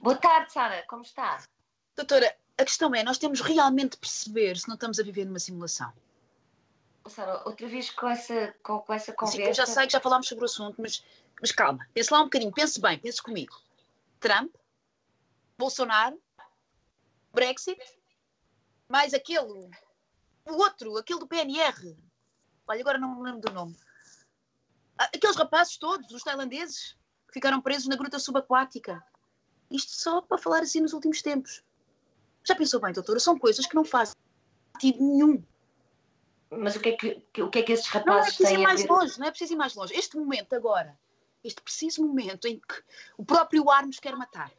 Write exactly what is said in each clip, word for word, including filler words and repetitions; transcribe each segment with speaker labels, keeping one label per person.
Speaker 1: Boa tarde, Sara, como está?
Speaker 2: Doutora, a questão é, nós temos realmente de perceber se não estamos a viver numa simulação.
Speaker 1: Oh, Sara, outra vez com essa, com, com essa conversa...
Speaker 2: Sim, eu já sei que já falámos sobre o assunto, mas, mas calma, pense lá um bocadinho, pense bem, pense comigo. Trump, Bolsonaro, Brexit, mais aquele, o outro, aquele do P N R. Olha, agora não me lembro do nome. Aqueles rapazes todos, os tailandeses, que ficaram presos na gruta subaquática. Isto só para falar assim nos últimos tempos. Já pensou bem, doutora? São coisas que não fazem sentido nenhum.
Speaker 1: Mas o que é que, o que, é que esses
Speaker 2: Não, não é
Speaker 1: rapazes
Speaker 2: preciso ir
Speaker 1: têm a
Speaker 2: mais
Speaker 1: ver?
Speaker 2: longe, não é preciso ir mais longe. Este momento agora, este preciso momento em que o próprio ar nos quer matar.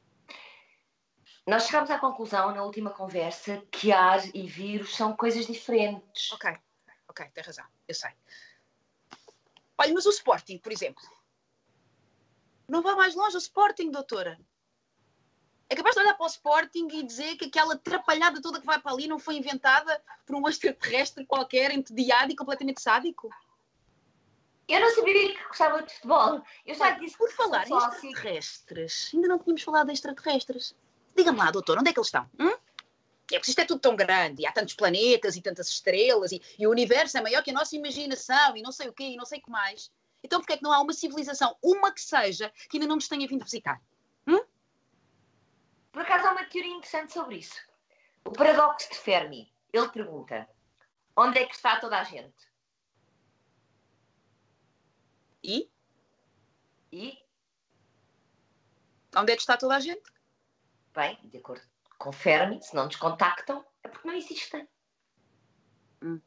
Speaker 1: Nós chegámos à conclusão, na última conversa, que ar e vírus são coisas diferentes.
Speaker 2: Ok, ok, tem razão, eu sei. Olha, mas o Sporting, por exemplo. Não vá mais longe o Sporting, doutora. É capaz de olhar para o Sporting e dizer que aquela atrapalhada toda que vai para ali não foi inventada por um extraterrestre qualquer, entediado e completamente sádico?
Speaker 1: Eu não sabia que gostava de futebol. Eu já
Speaker 2: Olha,
Speaker 1: disse
Speaker 2: por
Speaker 1: que
Speaker 2: falar em
Speaker 1: só
Speaker 2: extraterrestres, ainda não tínhamos falado de extraterrestres. Diga-me lá, doutor, onde é que eles estão? Hum? É porque isto é tudo tão grande, e há tantos planetas e tantas estrelas, e, e o universo é maior que a nossa imaginação, e não sei o quê, e não sei o que mais. Então porquê é que não há uma civilização, uma que seja, que ainda não nos tenha vindo visitar? Hum?
Speaker 1: Por acaso há uma teoria interessante sobre isso. O paradoxo de Fermi. Ele pergunta, onde é que está toda a gente?
Speaker 2: E?
Speaker 1: E,
Speaker 2: Onde é que está toda a gente?
Speaker 1: bem, de acordo com Fermi, se não nos contactam, é porque não existem.
Speaker 2: Hum.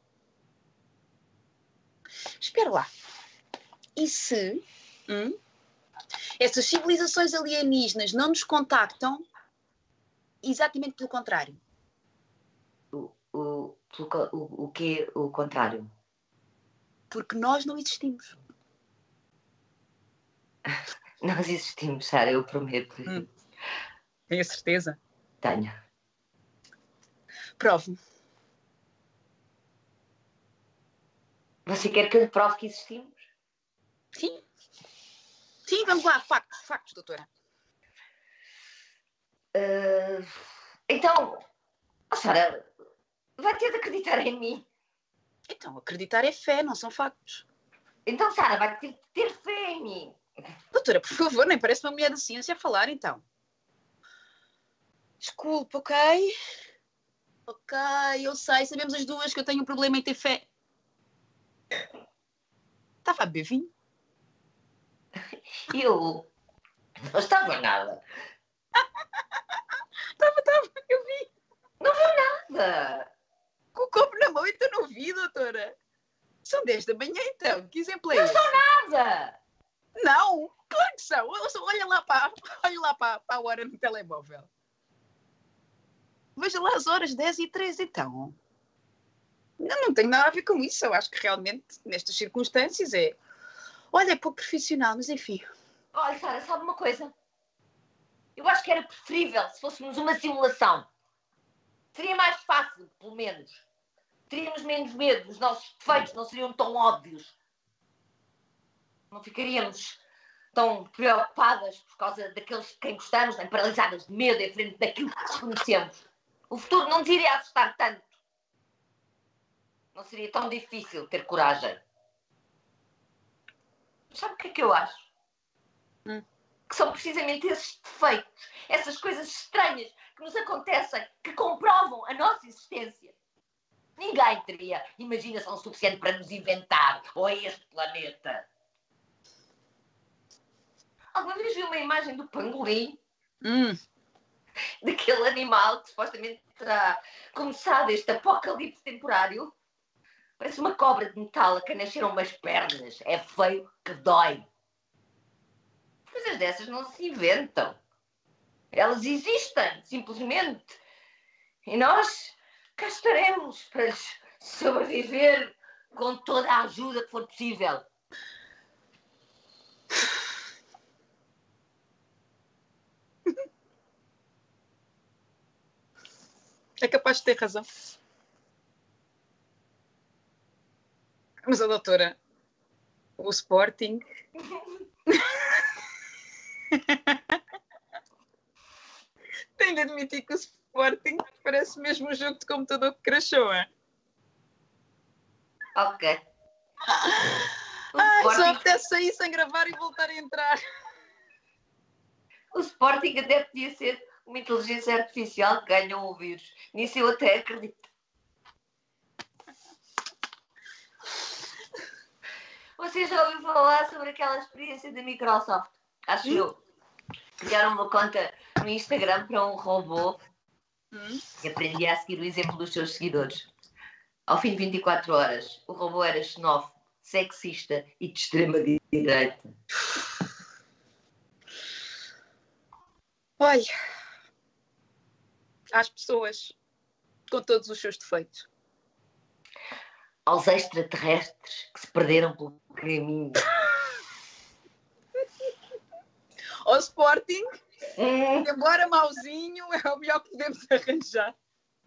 Speaker 2: Espera lá. E se hum, essas civilizações alienígenas não nos contactam exatamente pelo contrário?
Speaker 1: O, o, o, o que é o contrário?
Speaker 2: Porque nós não existimos.
Speaker 1: Nós existimos, Sara, eu prometo.
Speaker 2: Hum. Tenho a certeza.
Speaker 1: Tenho.
Speaker 2: Prove-me.
Speaker 1: Você quer que eu lhe prove que existimos?
Speaker 2: Sim. Sim, vamos lá. Factos, factos, doutora.
Speaker 1: Uh, então, oh, Sara, vai ter de acreditar em mim.
Speaker 2: Então, acreditar é fé, não são factos.
Speaker 1: Então, Sara, vai ter de ter fé em mim.
Speaker 2: Doutora, por favor, nem parece uma mulher da ciência a falar, então. Desculpe, ok? Ok, eu sei, sabemos as duas que eu tenho um problema em ter fé. Estava a beber vinho?
Speaker 1: Eu não estava nada.
Speaker 2: Estava, estava, eu vi.
Speaker 1: Não viu nada.
Speaker 2: Com o copo na mão, então não vi, doutora. São dez da manhã, então. Que exemplo é
Speaker 1: Não
Speaker 2: esse?
Speaker 1: sou nada.
Speaker 2: Não, claro que são. Olha lá para, olha lá para, para a hora no telemóvel. Veja lá as horas dez e três, então. Não, não tem nada a ver com isso. Eu acho que realmente, nestas circunstâncias, é... Olha, é pouco profissional, mas enfim.
Speaker 1: Olha, Sara, sabe uma coisa? Eu acho que era preferível se fôssemos uma simulação. Seria mais fácil, pelo menos. Teríamos menos medo. Os nossos defeitos não seriam tão óbvios. Não ficaríamos tão preocupadas por causa daqueles de quem gostamos, nem paralisadas de medo em frente daquilo que desconhecemos. O futuro não nos iria assustar tanto. Não seria tão difícil ter coragem. Mas sabe o que é que eu acho?
Speaker 2: Hum.
Speaker 1: Que são precisamente esses defeitos, essas coisas estranhas que nos acontecem, que comprovam a nossa existência. Ninguém teria imaginação suficiente para nos inventar, ou a este planeta. Alguma vez vi uma imagem do pangolim?
Speaker 2: Hum.
Speaker 1: Daquele animal que supostamente terá começado este apocalipse temporário? Parece uma cobra de metal a que nasceram umas pernas. É feio que dói. Coisas dessas não se inventam. Elas existem, simplesmente. E nós cá estaremos para sobreviver com toda a ajuda que for possível.
Speaker 2: É capaz de ter razão. Mas a doutora, o Sporting... Tenho de admitir que o Sporting parece mesmo um jogo de computador que crashou, é?
Speaker 1: Ok. O
Speaker 2: Ai, só
Speaker 1: Sporting,
Speaker 2: apetece sair sem gravar e voltar a entrar.
Speaker 1: o Sporting até podia ser uma inteligência artificial que ganhou o vírus. Nisso eu até acredito. Você já ouviu falar sobre aquela experiência da Microsoft? Acho
Speaker 2: Hum?
Speaker 1: eu. Criaram uma conta no Instagram para um robô
Speaker 2: Hum?
Speaker 1: que aprendia a seguir o exemplo dos seus seguidores. Ao fim de vinte e quatro horas, o robô era xenófobo, sexista e de extrema direita.
Speaker 2: Olha, às pessoas com todos os seus defeitos.
Speaker 1: Aos extraterrestres que se perderam pelo caminho.
Speaker 2: Ao Sporting,
Speaker 1: Hum,
Speaker 2: embora mauzinho, é o melhor que podemos arranjar.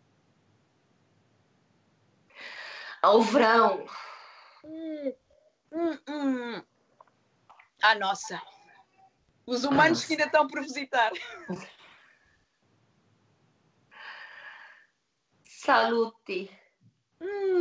Speaker 1: ao verão.
Speaker 2: Hum, hum, hum. Ah, nossa. Os humanos que ainda estão por visitar.
Speaker 1: Salute.
Speaker 2: Hum.